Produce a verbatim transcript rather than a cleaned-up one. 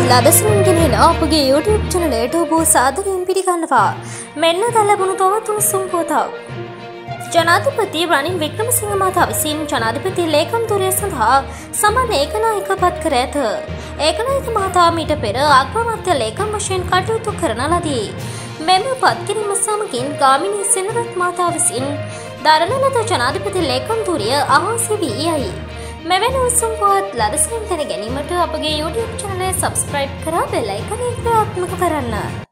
ලදසනින් ගෙනෙන අපගේ YouTube චැනලයට ඔබ සාදරයෙන් පිළිගන්නවා. මෙන්න දැන් ලැබුණු තවත් උණුසුම් පුවතක්. ජනාධිපති රනිල් වික්‍රමසිංහ මහතා විසින් ජනාධිපති ලේකම් ධුරය සඳහා සමන් ඒකනායක පත් කර ඇත. ඒකනායක මහතා මීට පෙර අග්‍රාමාත්‍ය ලේකම් වශයෙන් කටයුතු කරන ලදී. මෙම පත් කිරීම සමගින් ගාමිණී සෙනරත් මහතා විසින් දරන ලද ජනාධිපති ලේකම් ධුරය අහෝසි වී යයි. මෙවැනි උණුසුම් පුවත් ලදසනින් දැන ගැනීමට අපගේ YouTube channel එක subscribe කරලා bell icon එක ක්‍රියාත්මක කරන්න.